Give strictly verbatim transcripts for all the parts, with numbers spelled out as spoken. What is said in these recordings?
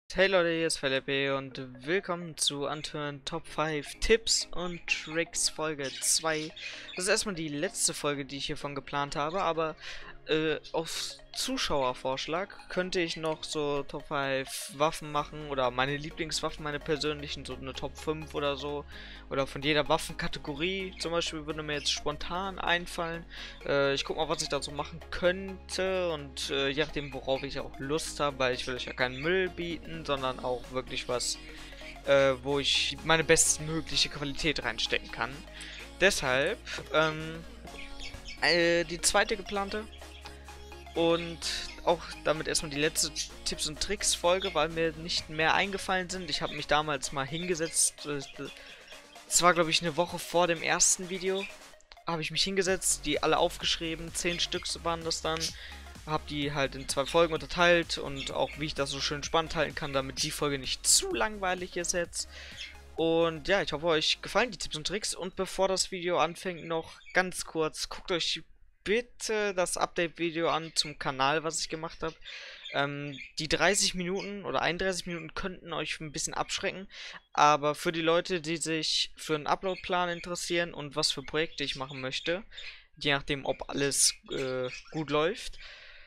Hey Leute, hier ist Philippe und willkommen zu Anturn Top fünf Tipps und Tricks Folge zwei. Das ist erstmal die letzte Folge, die ich hiervon geplant habe, aber äh, auf Zuschauervorschlag könnte ich noch so Top fünf Waffen machen oder meine Lieblingswaffen, meine persönlichen, so eine Top fünf oder so. Oder von jeder Waffenkategorie zum Beispiel würde mir jetzt spontan einfallen. Äh, ich guck mal, was ich dazu machen könnte und äh, je nachdem, worauf ich auch Lust habe, weil ich will euch ja keinen Müll bieten, sondern auch wirklich was, äh, wo ich meine bestmögliche Qualität reinstecken kann. Deshalb, ähm, äh, die zweite geplante und auch damit erstmal die letzte Tipps und Tricks Folge, weil mir nicht mehr eingefallen sind. Ich habe mich damals mal hingesetzt. Es war, glaube ich, eine Woche vor dem ersten Video. Habe ich mich hingesetzt, die alle aufgeschrieben. Zehn Stück waren das dann. Habe die halt in zwei Folgen unterteilt und auch wie ich das so schön spannend halten kann, damit die Folge nicht zu langweilig ist jetzt. Und ja, ich hoffe, euch gefallen die Tipps und Tricks. Und bevor das Video anfängt, noch ganz kurz, guckt euch bitte das Update-Video an zum Kanal, was ich gemacht habe. Ähm, die dreißig Minuten oder einunddreißig Minuten könnten euch ein bisschen abschrecken, aber für die Leute, die sich für einen Upload-Plan interessieren und was für Projekte ich machen möchte, je nachdem, ob alles äh, gut läuft,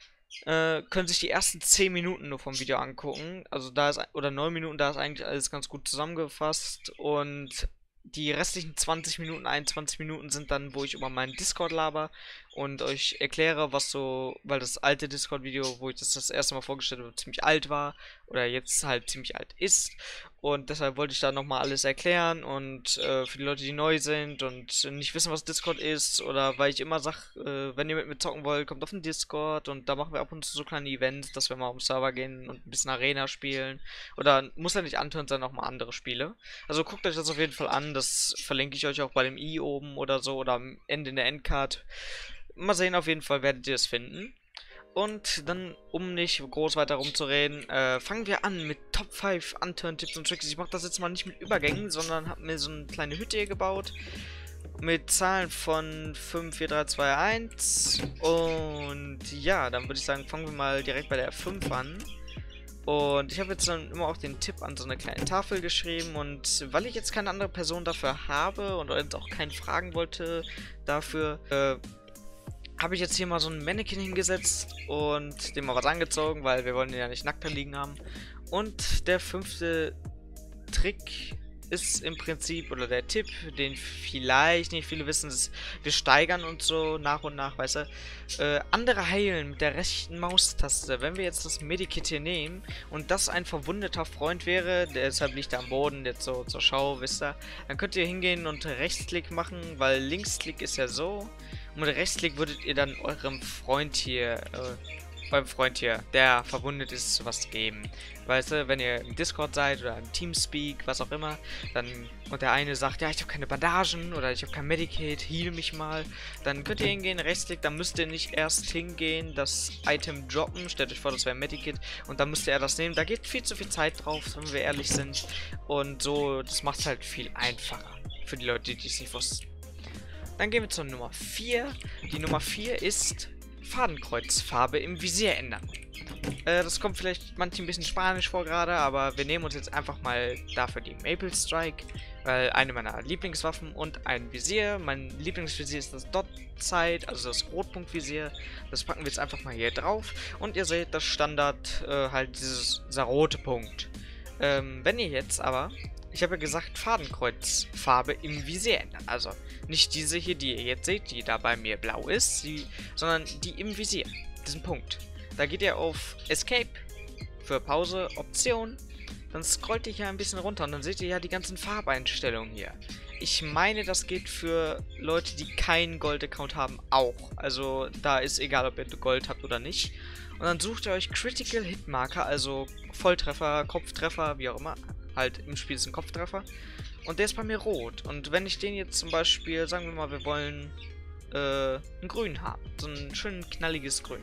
äh, können sich die ersten zehn Minuten nur vom Video angucken. Also da ist, oder neun Minuten, da ist eigentlich alles ganz gut zusammengefasst und die restlichen zwanzig Minuten, einundzwanzig Minuten sind dann, wo ich über meinen Discord laber und euch erkläre, was so, weil das alte Discord-Video, wo ich das das erste Mal vorgestellt habe, ziemlich alt war oder jetzt halt ziemlich alt ist. Und deshalb wollte ich da nochmal alles erklären und äh, für die Leute, die neu sind und nicht wissen, was Discord ist oder weil ich immer sag, äh, wenn ihr mit mir zocken wollt, kommt auf den Discord und da machen wir ab und zu so kleine Events, dass wir mal um Server gehen und ein bisschen Arena spielen. Oder muss ja nicht antören sein, auch mal andere Spiele. Also guckt euch das auf jeden Fall an, das verlinke ich euch auch bei dem i oben oder so oder am Ende in der Endcard. Mal sehen, auf jeden Fall werdet ihr es finden. Und dann, um nicht groß weiter rumzureden, äh, fangen wir an mit Top fünf Unturn-Tipps und Tricks. Ich mache das jetzt mal nicht mit Übergängen, sondern habe mir so eine kleine Hütte hier gebaut. Mit Zahlen von fünf, vier, drei, zwei, eins. Und ja, dann würde ich sagen, fangen wir mal direkt bei der fünf an. Und ich habe jetzt dann immer auch den Tipp an so eine kleine Tafel geschrieben. Und weil ich jetzt keine andere Person dafür habe und jetzt auch keinen fragen wollte dafür, äh, habe ich jetzt hier mal so ein Mannequin hingesetzt und dem mal was angezogen, weil wir wollen den ja nicht nackt da liegen haben. Und der fünfte Trick ist im Prinzip, oder der Tipp, den vielleicht nicht viele wissen, ist, wir steigern uns so nach und nach, weißt du, äh, andere heilen mit der rechten Maustaste. Wenn wir jetzt das Medikit hier nehmen und das ein verwundeter Freund wäre, der deshalb liegt er am Boden, jetzt so zur Schau, wisst ihr, dann könnt ihr hingehen und Rechtsklick machen, weil Linksklick ist ja so. Und mit Rechtsklick würdet ihr dann eurem Freund hier, äh, eurem Freund hier, der verwundet ist, was geben. Weißt du, wenn ihr im Discord seid oder im Teamspeak, was auch immer, dann, und der eine sagt, ja, ich habe keine Bandagen oder ich habe kein Medikit, heal mich mal, dann könnt ihr hingehen, Rechtsklick, dann müsst ihr nicht erst hingehen, das Item droppen, stellt euch vor, das wäre ein Medikit, und dann müsst ihr das nehmen, da geht viel zu viel Zeit drauf, wenn wir ehrlich sind, und so, das macht es halt viel einfacher für die Leute, die es nicht wussten. Dann gehen wir zur Nummer vier. Die Nummer vier ist Fadenkreuzfarbe im Visier ändern. Äh, das kommt vielleicht manchen ein bisschen spanisch vor gerade, aber wir nehmen uns jetzt einfach mal dafür die Maple Strike, weil eine meiner Lieblingswaffen und ein Visier. Mein Lieblingsvisier ist das Dot Sight, also das Rotpunktvisier. Das packen wir jetzt einfach mal hier drauf und ihr seht das Standard äh, halt dieses, dieser rote Punkt. Ähm, wenn ihr jetzt aber, ich habe ja gesagt, Fadenkreuzfarbe im Visier ändern. Also nicht diese hier, die ihr jetzt seht, die da bei mir blau ist, die, sondern die im Visier. Diesen Punkt. Da geht ihr auf Escape für Pause, Option. Dann scrollt ihr hier ein bisschen runter und dann seht ihr ja die ganzen Farbeinstellungen hier. Ich meine, das geht für Leute, die keinen Gold-Account haben, auch. Also da ist egal, ob ihr Gold habt oder nicht. Und dann sucht ihr euch Critical Hit Marker, also Volltreffer, Kopftreffer, wie auch immer. Halt im Spiel ist ein Kopftreffer. Und der ist bei mir rot. Und wenn ich den jetzt zum Beispiel, sagen wir mal, wir wollen äh, ein Grün haben. So ein schön knalliges Grün.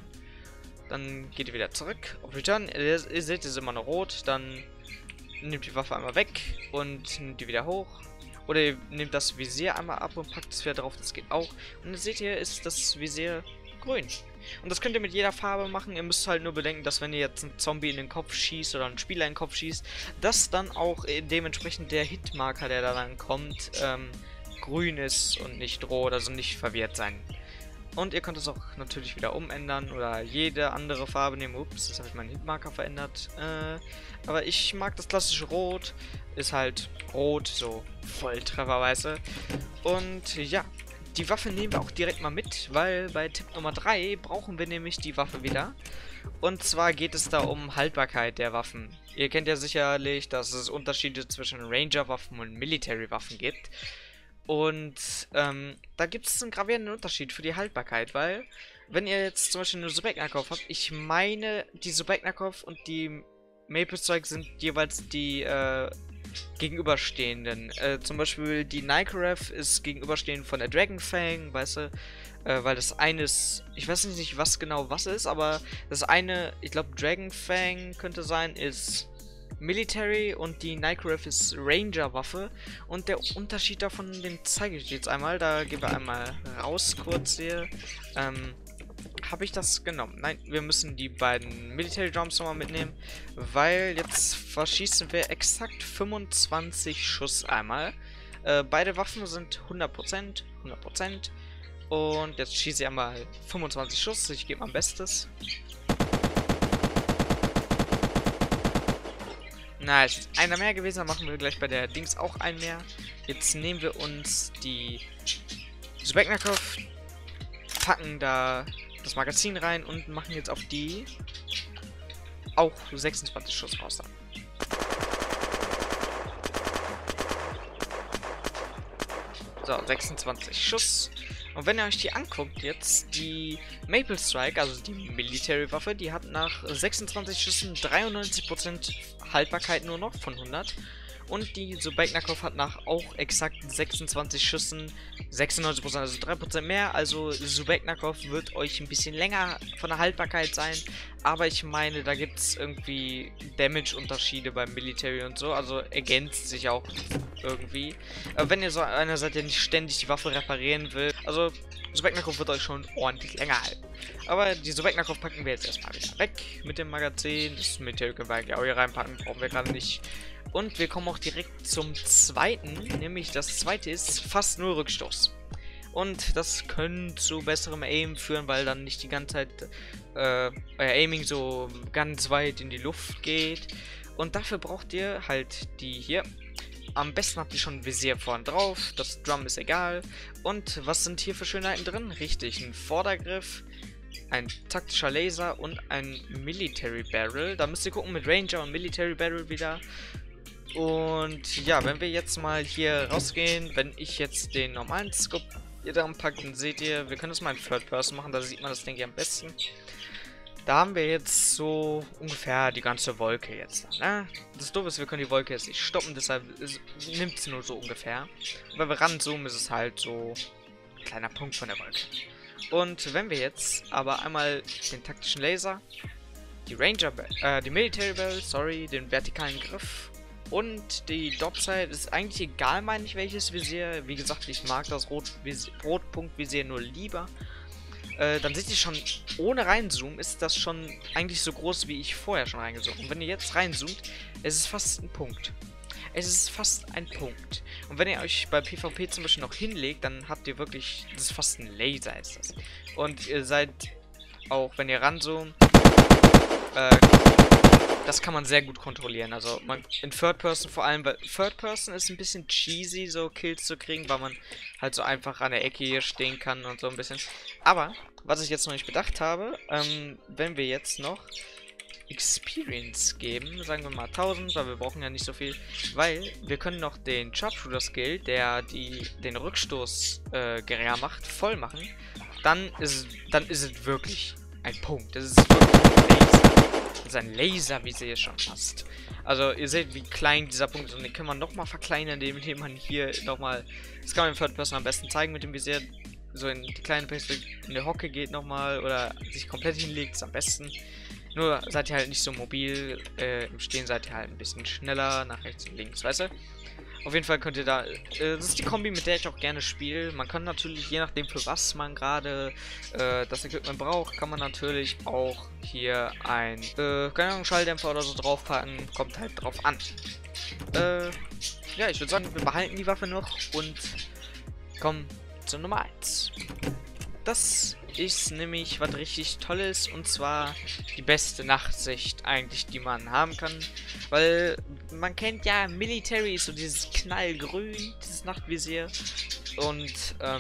Dann geht ihr wieder zurück auf Return. Ihr, ihr seht, es ist immer noch rot. Dann nehmt die Waffe einmal weg und nimmt die wieder hoch. Oder ihr nehmt das Visier einmal ab und packt es wieder drauf. Das geht auch. Und dann seht ihr, ist das Visier grün. Und das könnt ihr mit jeder Farbe machen. Ihr müsst halt nur bedenken, dass wenn ihr jetzt einen Zombie in den Kopf schießt oder einen Spieler in den Kopf schießt, dass dann auch dementsprechend der Hitmarker, der da dann kommt, ähm, grün ist und nicht rot, also nicht verwirrt sein. Und ihr könnt es auch natürlich wieder umändern oder jede andere Farbe nehmen. Ups, das habe ich meinen Hitmarker verändert. Äh, aber ich mag das klassische Rot. Ist halt rot, so Volltrefferweise. Und ja, die Waffe nehmen wir auch direkt mal mit, weil bei Tipp Nummer drei brauchen wir nämlich die Waffe wieder. Und zwar geht es da um Haltbarkeit der Waffen. Ihr kennt ja sicherlich, dass es Unterschiede zwischen Ranger-Waffen und Military-Waffen gibt. Und ähm, da gibt es einen gravierenden Unterschied für die Haltbarkeit, weil wenn ihr jetzt zum Beispiel eine Zubeknakov habt, ich meine, die Zubeknakov und die Maple Strike sind jeweils die äh, gegenüberstehenden. Äh, zum Beispiel die Nycrav ist gegenüberstehend von der Dragonfang, weißt du, äh, weil das eine ist, ich weiß nicht, was genau was ist, aber das eine, ich glaube Dragonfang könnte sein, ist Military und die Nycrav ist Ranger-Waffe. Und der Unterschied davon, den zeige ich jetzt einmal. Da gehen wir einmal raus kurz hier. Ähm, habe ich das genommen? Nein, wir müssen die beiden Military Drums nochmal mitnehmen, weil jetzt verschießen wir exakt fünfundzwanzig Schuss einmal. Äh, beide Waffen sind hundert Prozent, hundert Prozent. Und jetzt schieße ich einmal fünfundzwanzig Schuss. Ich gebe mein Bestes. Na, es ist einer mehr gewesen, dann machen wir gleich bei der Dings auch einen mehr. Jetzt nehmen wir uns die Zubeknakov, packen da das Magazin rein und machen jetzt auf die auch sechsundzwanzig Schuss raus. Dann. So, sechsundzwanzig Schuss. Und wenn ihr euch die anguckt jetzt, die Maple Strike, also die Military-Waffe, die hat nach sechsundzwanzig Schüssen dreiundneunzig Prozent Haltbarkeit nur noch von hundert. Und die Zubeknakov hat nach auch exakt sechsundzwanzig Schüssen sechsundneunzig Prozent, also drei Prozent mehr. Also Zubeknakov wird euch ein bisschen länger von der Haltbarkeit sein. Aber ich meine, da gibt es irgendwie Damage-Unterschiede beim Military und so. Also ergänzt sich auch irgendwie. Aber wenn ihr so einer seid, der nicht ständig die Waffe reparieren will, also Zubeknakov wird euch schon ordentlich länger halten. Aber die Zubeknakov packen wir jetzt erstmal wieder weg mit dem Magazin. Das Military können wir eigentlich auch hier reinpacken, brauchen wir gerade nicht. Und wir kommen auch direkt zum zweiten, nämlich das zweite ist fast nur Rückstoß. Und das könnte zu besserem Aim führen, weil dann nicht die ganze Zeit äh, euer Aiming so ganz weit in die Luft geht. Und dafür braucht ihr halt die hier. Am besten habt ihr schon ein Visier vorne drauf, das Drum ist egal. Und was sind hier für Schönheiten drin? Richtig, ein Vordergriff, ein taktischer Laser und ein Military Barrel. Da müsst ihr gucken mit Ranger und Military Barrel wieder. Und ja, wenn wir jetzt mal hier rausgehen, wenn ich jetzt den normalen Scope hier dran packe, dann seht ihr, wir können das mal in Third Person machen, da sieht man das, denke ich, am besten. Da haben wir jetzt so ungefähr die ganze Wolke jetzt. Ne? Das Doofe ist, wir können die Wolke jetzt nicht stoppen, deshalb nimmt es nur so ungefähr. Und wenn wir ranzoomen, ist es halt so ein kleiner Punkt von der Wolke. Und wenn wir jetzt aber einmal den taktischen Laser, die Ranger, äh, die Military Barrel, sorry, den vertikalen Griff und die Dopside, ist eigentlich egal, meine ich, welches Visier. Wie gesagt, ich mag das Rot Rotpunktvisier nur lieber. Äh, dann seht ihr schon, ohne reinzoomen ist das schon eigentlich so groß, wie ich vorher schon reingezoomt. Und wenn ihr jetzt reinzoomt, es ist fast ein Punkt. Es ist fast ein Punkt. Und wenn ihr euch bei PvP zum Beispiel noch hinlegt, dann habt ihr wirklich, das ist fast ein Laser ist das. Und ihr seid, auch wenn ihr ranzoomt, äh, das kann man sehr gut kontrollieren. Also man, in Third Person vor allem, weil Third Person ist ein bisschen cheesy, so Kills zu kriegen, weil man halt so einfach an der Ecke hier stehen kann und so ein bisschen. Aber, was ich jetzt noch nicht bedacht habe, ähm, wenn wir jetzt noch Experience geben, sagen wir mal tausend, weil wir brauchen ja nicht so viel, weil wir können noch den Sharpshooter Skill, der die, den Rückstoß äh, geringer macht, voll machen. Dann ist, dann ist es wirklich ein Punkt. Das ist wirklich ein Laser. Das ist ein Laser, wie sie hier schon fast. Also ihr seht, wie klein dieser Punkt ist und den kann man nochmal verkleinern, indem man hier nochmal, das kann man im Third Person am besten zeigen mit dem Visier, so in die kleine Perspektive in der Hocke geht nochmal oder sich komplett hinlegt, ist am besten. Nur seid ihr halt nicht so mobil, äh, im Stehen seid ihr halt ein bisschen schneller, nach rechts und links, weißt du? Auf jeden Fall könnt ihr da, äh, das ist die Kombi, mit der ich auch gerne spiele. Man kann natürlich, je nachdem für was man gerade äh, das Equipment braucht, kann man natürlich auch hier ein, äh, keine Ahnung, Schalldämpfer oder so draufpacken. Kommt halt drauf an. Äh, ja, ich würde sagen, wir behalten die Waffe noch und kommen zur Nummer eins. Das ist nämlich was richtig Tolles, und zwar die beste Nachtsicht eigentlich, die man haben kann. Weil man kennt ja Military, so dieses Knallgrün, dieses Nachtvisier. Und ähm,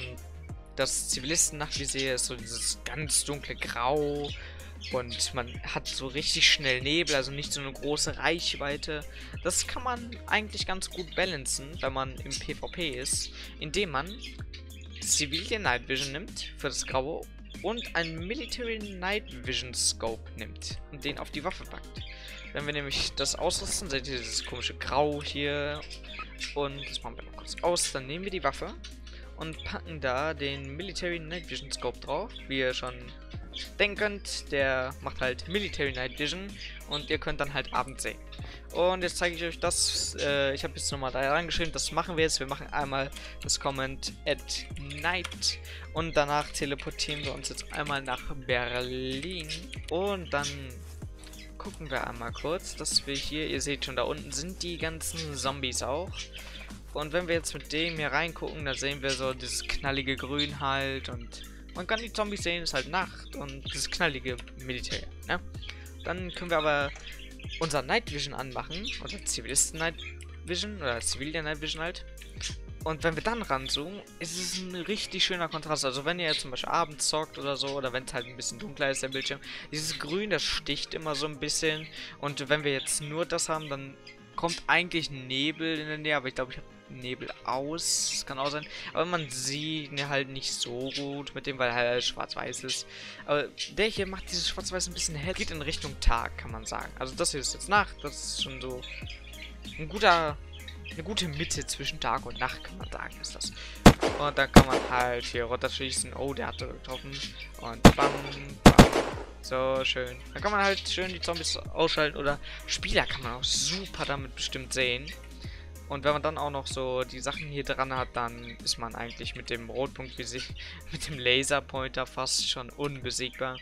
das Zivilisten-Nachtvisier ist so dieses ganz dunkle Grau. Und man hat so richtig schnell Nebel, also nicht so eine große Reichweite. Das kann man eigentlich ganz gut balancen, wenn man im PvP ist, indem man Civilian Night Vision nimmt für das Graue und ein Military Night Vision Scope nimmt und den auf die Waffe packt. Wenn wir nämlich das ausrüsten, seht ihr dieses komische Grau hier, und das machen wir mal kurz aus, dann nehmen wir die Waffe und packen da den Military Night Vision Scope drauf. Wie ihr schon denken könnt, der macht halt Military Night Vision und ihr könnt dann halt abends sehen. Und jetzt zeige ich euch das. Äh, ich habe jetzt nochmal da reingeschrieben, das machen wir jetzt. Wir machen einmal das Comment at night und danach teleportieren wir uns jetzt einmal nach Berlin. Und dann gucken wir einmal kurz, dass wir hier, ihr seht schon, da unten sind die ganzen Zombies auch. Und wenn wir jetzt mit dem hier reingucken, da sehen wir so dieses knallige Grün halt, und man kann die Zombies sehen, ist halt Nacht und dieses knallige Militär, ne? Dann können wir aber unser Night Vision anmachen, oder Zivilisten Night Vision, oder Civilian Night Vision halt. Und wenn wir dann ranzoomen, ist es ein richtig schöner Kontrast. Also wenn ihr jetzt zum Beispiel abends zockt oder so, oder wenn es halt ein bisschen dunkler ist, der Bildschirm, dieses Grün, das sticht immer so ein bisschen. Und wenn wir jetzt nur das haben, dann kommt eigentlich Nebel in der Nähe, aber ich glaube, ich habe Nebel aus. Das kann auch sein. Aber man sieht ihn halt nicht so gut mit dem, weil er halt schwarz-weiß ist. Aber der hier macht dieses Schwarz-Weiß ein bisschen hell. Geht in Richtung Tag, kann man sagen. Also das hier ist jetzt Nacht. Das ist schon so ein guter, eine gute Mitte zwischen Tag und Nacht, kann man sagen, ist das. Und dann kann man halt hier runterschießen. Oh, der hat getroffen. Und bam, bam. So, schön. Dann kann man halt schön die Zombies ausschalten. Oder Spieler kann man auch super damit bestimmt sehen. Und wenn man dann auch noch so die Sachen hier dran hat, dann ist man eigentlich mit dem Rotpunkt, wie sich mit dem Laserpointer fast schon unbesiegbar.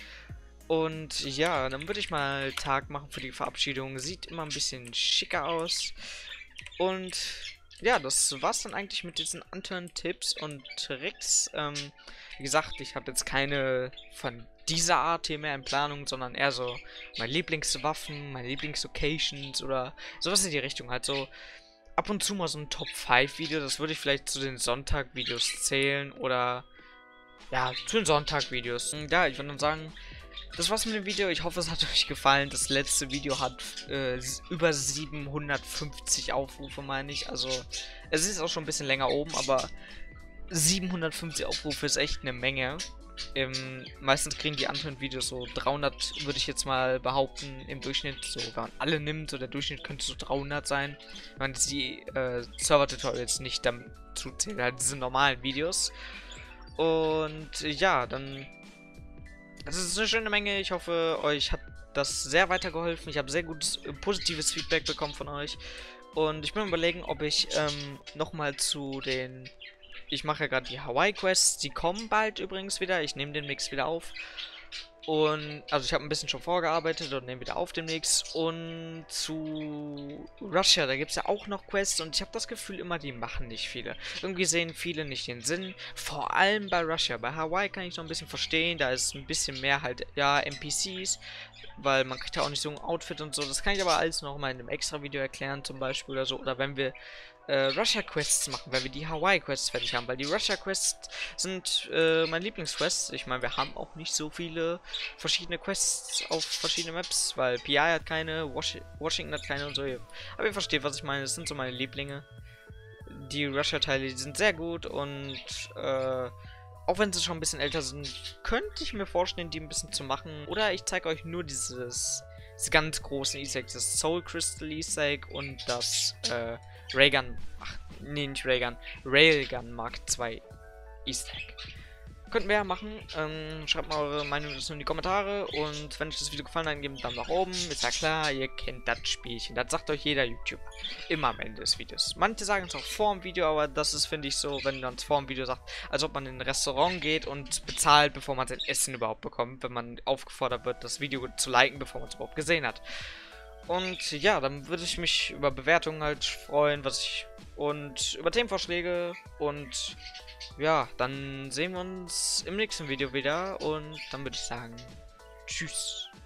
Und ja, dann würde ich mal Tag machen für die Verabschiedung. Sieht immer ein bisschen schicker aus. Und ja, das war's dann eigentlich mit diesen Unturned-Tipps und Tricks. Ähm, wie gesagt, ich habe jetzt keine von dieser Art hier mehr in Planung, sondern eher so meine Lieblingswaffen, meine Lieblingslocations oder sowas in die Richtung. Halt so ab und zu mal so ein Top fünf Video, das würde ich vielleicht zu den Sonntag-Videos zählen oder ja, zu den Sonntag-Videos. Ja, ich würde dann sagen, das war's mit dem Video. Ich hoffe, es hat euch gefallen. Das letzte Video hat äh, über siebenhundertfünfzig Aufrufe, meine ich. Also, es ist auch schon ein bisschen länger oben, aber siebenhundertfünfzig Aufrufe ist echt eine Menge. Ähm, meistens kriegen die anderen Videos so dreihundert, würde ich jetzt mal behaupten, im Durchschnitt. So, wenn man alle nimmt, so der Durchschnitt könnte so dreihundert sein. Wenn man jetzt die äh, Server-Tutorials nicht dazu zählt, halt diese normalen Videos. Und ja, dann... Das ist eine schöne Menge. Ich hoffe, euch hat das sehr weitergeholfen. Ich habe sehr gutes, äh, positives Feedback bekommen von euch. Und ich bin überlegen, ob ich ähm, nochmal zu den... Ich mache ja gerade die Hawaii-Quests. Die kommen bald übrigens wieder. Ich nehme den Mix wieder auf. Und, also ich habe ein bisschen schon vorgearbeitet und nehme wieder auf demnächst. Und zu Russia, da gibt es ja auch noch Quests. Und ich habe das Gefühl immer, die machen nicht viele. Irgendwie sehen viele nicht den Sinn. Vor allem bei Russia. Bei Hawaii kann ich noch ein bisschen verstehen. Da ist ein bisschen mehr halt, ja, N P Cs. Weil man kriegt ja auch nicht so ein Outfit und so. Das kann ich aber alles noch mal in einem extra Video erklären zum Beispiel oder so. Oder wenn wir äh, Russia-Quests machen, wenn wir die Hawaii-Quests fertig haben. Weil die Russia-Quests sind äh, meine Lieblingsquests. Ich meine, wir haben auch nicht so viele verschiedene Quests auf verschiedene Maps. Weil P I hat keine, Washi Washington hat keine und so. Aber ihr versteht, was ich meine. Das sind so meine Lieblinge. Die Russia-Teile, die sind sehr gut und äh, auch wenn sie schon ein bisschen älter sind, könnte ich mir vorstellen, die ein bisschen zu machen. Oder ich zeige euch nur dieses, diese ganz großen Easter Eggs, das Soul Crystal Easter Egg und das äh, Raygun, ach, nee, nicht Raygun, Railgun Mark zwei Easter Egg. könnten wir ja machen. Ähm, schreibt mal eure Meinung dazu in die Kommentare. Und wenn euch das Video gefallen hat, gebt einen Daumen nach oben. Ist ja klar, ihr kennt das Spielchen. Das sagt euch jeder YouTuber. Immer am Ende des Videos. Manche sagen es auch vor dem Video, aber das ist, finde ich, so, wenn man es vor dem Video sagt, als ob man in ein Restaurant geht und bezahlt, bevor man sein Essen überhaupt bekommt. Wenn man aufgefordert wird, das Video zu liken, bevor man es überhaupt gesehen hat. Und ja, dann würde ich mich über Bewertungen halt freuen, was ich und über Themenvorschläge und ja, dann sehen wir uns im nächsten Video wieder und dann würde ich sagen, tschüss.